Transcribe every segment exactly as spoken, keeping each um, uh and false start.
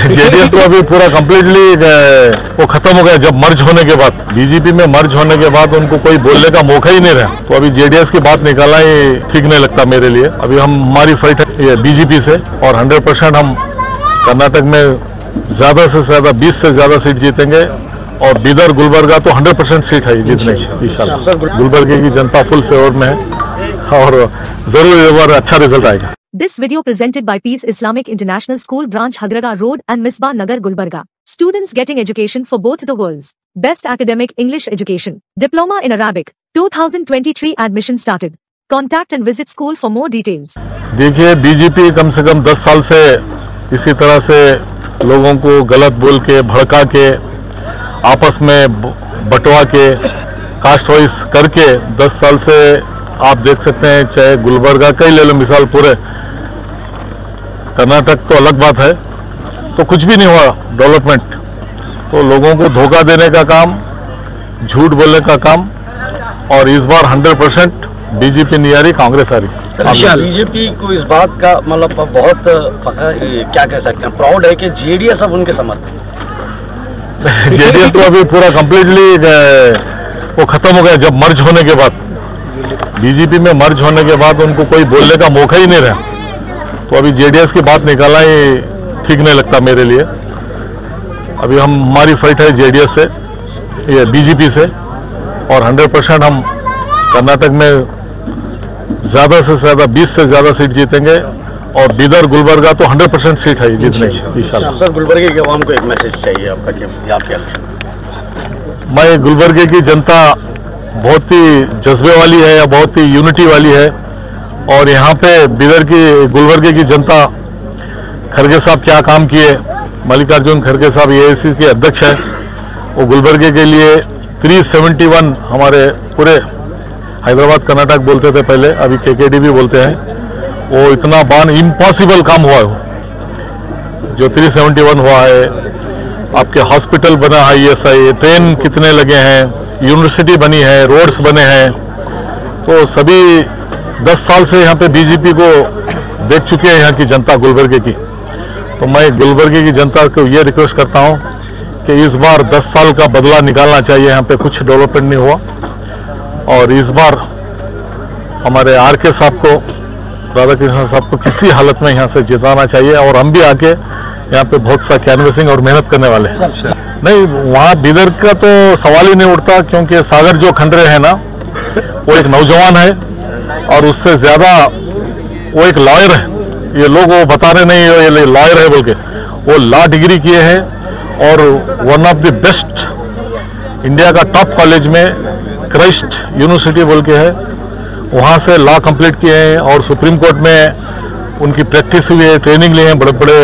JDS तो अभी पूरा कंप्लीटली वो खत्म हो गया। जब मर्ज होने के बाद, बीजेपी में मर्ज होने के बाद उनको कोई बोलने का मौका ही नहीं रहा, तो अभी जेडीएस की बात निकालना ही ठीक नहीं लगता मेरे लिए। अभी हम हमारी फाइट है बीजेपी से और हंड्रेड परसेंट हम कर्नाटक में ज्यादा से ज्यादा बीस से ज्यादा सीट जीतेंगे और बीदर गुलबर्गा तो हंड्रेड परसेंट सीट है जीतने की इंशाल्लाह। गुलबर्गे की जनता फुल फेवर में है और जरूर इस बार अच्छा रिजल्ट आएगा। This video presented by Peace Islamic International School Branch Hagraga Road and Misbah Nagar Gulbarga. Students getting education for both the worlds. Best academic English education. Diploma in Arabic. twenty twenty-three admission started. Contact and visit school for more details. देखिए BJP कम से कम दस साल से इसी तरह से लोगों को गलत बोल के भड़का के आपस में बंटवा के कास्ट वाइज करके दस साल से आप देख सकते हैं। चाहे गुलबर्गा का ही ले लो मिसाल, पूरे कर्नाटक तो अलग बात है, तो कुछ भी नहीं हुआ डेवलपमेंट। तो लोगों को धोखा देने का काम, झूठ बोलने का काम, और इस बार हंड्रेड परसेंट बीजेपी नहीं आ रही, कांग्रेस आ रही। बीजेपी को इस बात का मतलब बहुत क्या कह सकते हैं, प्राउड है कि जेडीएस अब उनके समर्थन। जेडीएस तो अभी पूरा कंप्लीटली वो खत्म हो गया। जब मर्ज होने के बाद, बीजेपी में मर्ज होने के बाद उनको कोई बोलने का मौका ही नहीं रहा, तो अभी जेडीएस की बात निकालना ही ठीक नहीं लगता मेरे लिए। अभी हम हमारी फाइट है जेडीएस से, ये बीजेपी से, और हंड्रेड परसेंट हम कर्नाटक में ज्यादा से ज्यादा बीस से ज्यादा सीट जीतेंगे और बीदर गुलबर्गा तो हंड्रेड परसेंट सीट है जीतने की इंशाल्लाह। सर, गुलबर्गे के आवाम को एक मैसेज चाहिए आपका, क्या आप क्या? मैं गुलबर्गे की जनता बहुत ही जज्बे वाली है, या बहुत ही यूनिटी वाली है, और यहाँ पे बीदर की गुलबर्गे की जनता, खड़गे साहब क्या काम किए, मल्लिकार्जुन खड़गे साहब एआईसी के अध्यक्ष हैं, वो गुलबर्गे के लिए तीन सौ इकहत्तर हमारे पूरे हैदराबाद कर्नाटक बोलते थे पहले, अभी केकेडी भी बोलते हैं, वो इतना बान इम्पॉसिबल काम हुआ है जो तीन सौ इकहत्तर हुआ है। आपके हॉस्पिटल बना है, ईएसआई ट्रेन कितने लगे हैं, यूनिवर्सिटी बनी है, रोड्स बने हैं, तो सभी दस साल से यहाँ पे बीजेपी को देख चुके हैं यहाँ की जनता गुलबर्गे की। तो मैं गुलबर्गे की जनता को ये रिक्वेस्ट करता हूँ कि इस बार दस साल का बदला निकालना चाहिए। यहाँ पे कुछ डेवलपमेंट नहीं हुआ, और इस बार हमारे आर के साहब को, राधाकृष्ण साहब को किसी हालत में यहाँ से जिताना चाहिए, और हम भी आके यहाँ पे बहुत सा कैनवसिंग और मेहनत करने वाले हैं। नहीं, वहाँ बीदर का तो सवाल ही नहीं उठता, क्योंकि सागर जो खंडरे है ना, वो एक नौजवान है, और उससे ज्यादा वो एक लॉयर है। ये लोग वो बता रहे नहीं ये लॉयर है बोल के, वो लॉ डिग्री किए हैं, और one of the best India का टॉप कॉलेज में क्राइस्ट यूनिवर्सिटी बोल के है, वहाँ से लॉ कंप्लीट किए हैं, और सुप्रीम कोर्ट में उनकी प्रैक्टिस हुई है, ट्रेनिंग लिए हैं बड़े बड़े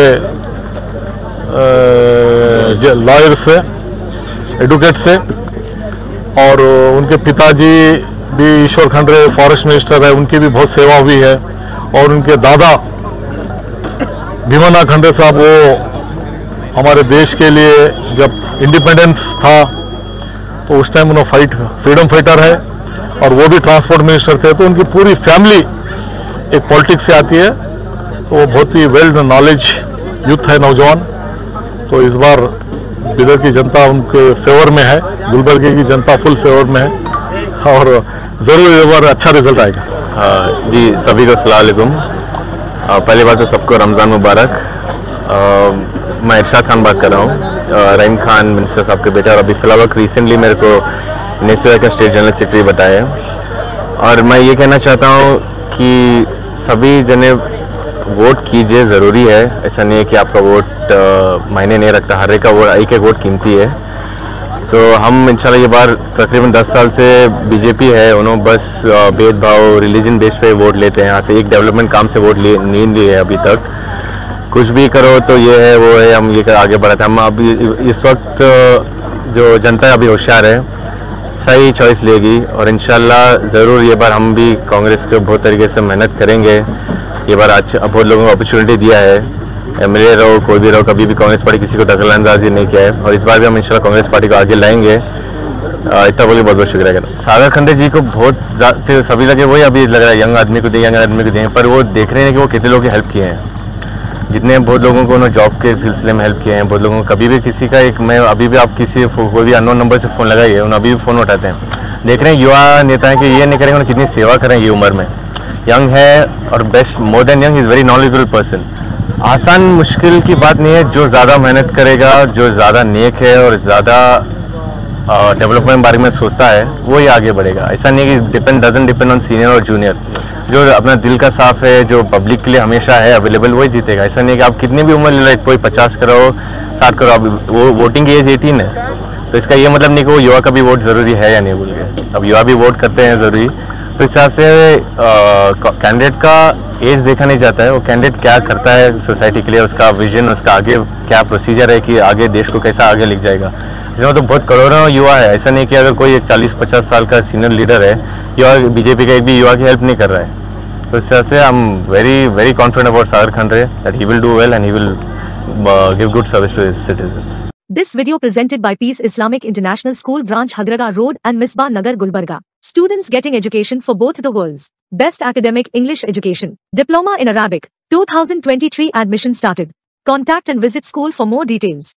लॉयर से, एडवोकेट से, और उनके पिताजी भी ईश्वर खंडरे फॉरेस्ट मिनिस्टर है, उनकी भी बहुत सेवा हुई है, और उनके दादा भीमन्ना खंडरे साहब, वो हमारे देश के लिए जब इंडिपेंडेंस था तो उस टाइम उन्होंने फाइट फ्रीडम फाइटर है, और वो भी ट्रांसपोर्ट मिनिस्टर थे, तो उनकी पूरी फैमिली एक पॉलिटिक्स से आती है, तो वो बहुत ही वेल नॉलेज यूथ है, नौजवान। तो इस बार बीदर की जनता उनके फेवर में है, गुलबर्गे की जनता फुल फेवर में है, और ज़रूर इस बार अच्छा रिजल्ट आएगा। आ, जी सभी को अस्सलाम वालेकुम। पहली बात तो सबको रमज़ान मुबारक। आ, मैं इरशाद खान बात कर रहा हूँ, रहीम खान मिनिस्टर साहब के बेटे, और अभी फ़िलहाल रिसेंटली मेरे को नेस्विया का स्टेट जनरल सेक्रेटरी बताया। और मैं ये कहना चाहता हूँ कि सभी जने वोट कीजिए, ज़रूरी है। ऐसा नहीं है कि आपका वोट मायने नहीं रखता, हर एक का वोट, एक एक वोट कीमती है। तो हम इंशाल्लाह ये बार तकरीबन दस साल से बीजेपी है, उन्होंने बस भेदभाव रिलीजन बेस पे वोट लेते हैं। यहाँ से एक डेवलपमेंट काम से वोट लिए नहीं लिए अभी तक। कुछ भी करो तो ये है वो है, हम ये कर आगे बढ़ाते हैं। हम अभी इस वक्त जो जनता अभी होशियार है, सही चॉइस लेगी, और इंशाल्लाह ज़रूर ये बार हम भी कांग्रेस को बहुत तरीके से मेहनत करेंगे। ये बार आज बहुत लोगों को अपॉर्चुनिटी दिया है, एमएलए रहो कोई भी रहो, कभी भी कांग्रेस पार्टी किसी को दखलंदाजी नहीं किया है, और इस बार भी हम इंशाल्लाह कांग्रेस पार्टी को आगे लाएंगे। इतना बोलिए, बहुत बहुत शुक्रिया करना। सागर खंडे जी को बहुत सभी लगे वही अभी लग रहा है यंग आदमी को दें, यंग आदमी को दें, पर वो देख रहे हैं कि वो कितने लोगों की हेल्प किए हैं। जितने बहुत लोगों को उन्होंने जॉब के सिलसिले में हेल्प किए हैं, बहुत लोगों को कभी भी किसी का एक मैं अभी भी आप किसी कोई भी अननोन नंबर से फ़ोन लगाइए, उन्हें अभी भी फ़ोन उठाते हैं। देख रहे हैं युवा नेता हैं कि ये नहीं करेंगे, उन्हें कितनी सेवा करें ये उम्र में, यंग है और best more than young is very knowledgeable person. आसान मुश्किल की बात नहीं है, जो ज़्यादा मेहनत करेगा, जो ज़्यादा नेक है और ज़्यादा डेवलपमेंट बारे में सोचता है वो ही आगे बढ़ेगा। ऐसा नहीं है कि depend doesn't depend on senior और जूनियर। जो अपना दिल का साफ है, जो पब्लिक के लिए हमेशा है अवेलेबल, वही जीतेगा। ऐसा नहीं है कि आप कितनी भी उम्र ले लो, कोई पचास करो साठ करो, अब वो वोटिंग की एज एटीन है, तो इसका ये मतलब नहीं कि वो युवा का भी वोट ज़रूरी है या नहीं बोल के। अब युवा भी वोट करते हैं ज़रूरी, तो इस हिसाब से कैंडिडेट का एज देखा नहीं जाता है, वो कैंडिडेट क्या करता है सोसाइटी के लिए, उसका विजन, उसका आगे क्या प्रोसीजर है कि आगे देश को कैसा आगे लिख जाएगा। इसमें तो बहुत करोड़ों युवा है, ऐसा नहीं कि अगर कोई एक चालीस पचास साल का सीनियर लीडर है, युवा बीजेपी का एक भी युवा की हेल्प नहीं कर रहा है। तो इस तरह से I am very very confident about Sagar Khandare that he will do well and he will give good service to his citizens. This video presented by Peace Islamic International School Branch Hagraga Road and Misbah Nagar Gulbarga. Students getting education for both the worlds. Best academic English education. Diploma in Arabic. two thousand twenty-three admission started. Contact and visit school for more details.